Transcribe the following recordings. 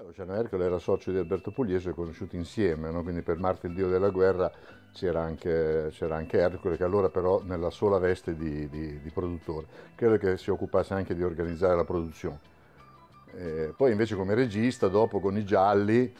Luciano Ercole era socio di Alberto Pugliese, conosciuti insieme, no? Quindi per Marte il dio della guerra c'era anche Ercole, che allora però nella sola veste di produttore. Credo che si occupasse anche di organizzare la produzione. Poi invece come regista, dopo con i Gialli,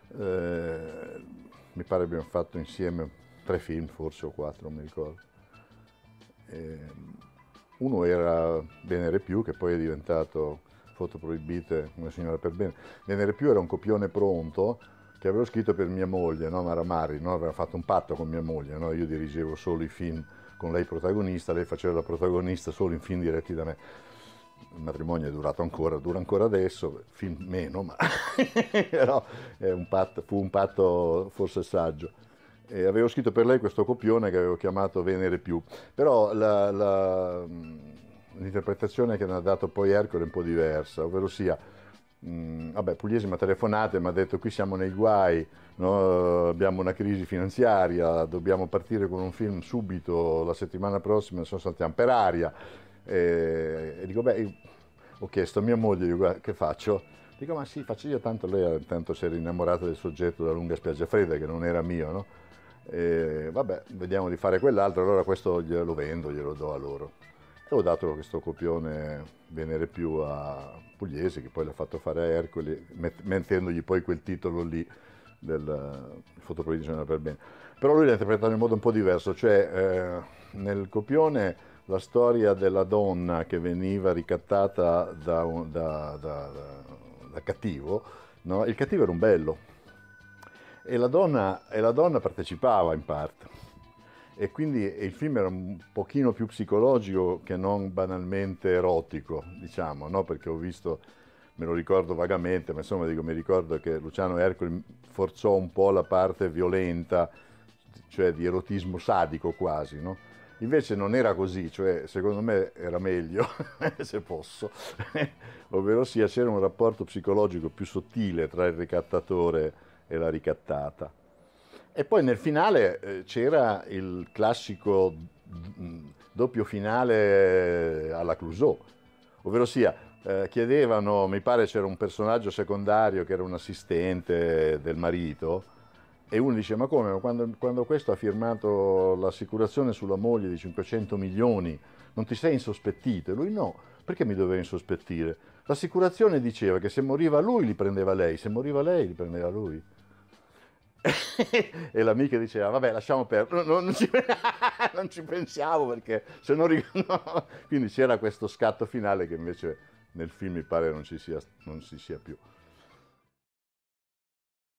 mi pare abbiamo fatto insieme 3 film, forse o 4, non mi ricordo. E uno era Venere Più, che poi è diventato Foto proibite, una signora per bene. Venere Più era un copione pronto che avevo scritto per mia moglie, no? Mara Mari, no? Aveva fatto un patto con mia moglie, no? Io dirigevo solo i film con lei protagonista, lei faceva la protagonista solo in film diretti da me. Il matrimonio è durato ancora, dura ancora adesso, film meno, ma però fu un patto forse saggio. E avevo scritto per lei questo copione che avevo chiamato Venere Più, però l'interpretazione che ne ha dato poi Ercole è un po' diversa, ovvero sia, vabbè, Pugliese mi ha telefonato e mi ha detto qui siamo nei guai, no? Abbiamo una crisi finanziaria, dobbiamo partire con un film subito, la settimana prossima, se no saltiamo per aria. E dico, beh, io ho chiesto a mia moglie, dico, "Guarda, che faccio?" Dico, ma sì, faccio io, tanto lei tanto si era innamorata del soggetto della lunga spiaggia fredda, che non era mio, no? E vabbè, vediamo di fare quell'altro, allora questo glielo vendo, glielo do a loro. E ho dato questo copione Venere Più a Pugliese, che poi l'ha fatto fare a Ercole, mettendogli poi quel titolo lì del fotoproduzione per bene. Però lui l'ha interpretato in modo un po' diverso, cioè nel copione la storia della donna che veniva ricattata da cattivo, no? Il cattivo era un bello e la donna partecipava in parte. E quindi il film era un pochino più psicologico che non banalmente erotico, diciamo, no? Perché ho visto, me lo ricordo vagamente, ma insomma dico, mi ricordo che Luciano Ercole forzò un po' la parte violenta, cioè di erotismo sadico quasi, no? Invece non era così, cioè secondo me era meglio, se posso, ovvero sia c'era un rapporto psicologico più sottile tra il ricattatore e la ricattata. E poi nel finale c'era il classico doppio finale alla Clouseau, ovvero sia chiedevano, mi pare c'era un personaggio secondario che era un assistente del marito, e uno dice, ma come, ma quando questo ha firmato l'assicurazione sulla moglie di 500 milioni, non ti sei insospettito? E lui no, perché mi doveva insospettire? L'assicurazione diceva che se moriva lui li prendeva lei, se moriva lei li prendeva lui. E l'amica diceva, vabbè, lasciamo perdere, non ci pensiamo perché se no, no. Quindi c'era questo scatto finale che invece nel film mi pare non ci sia più.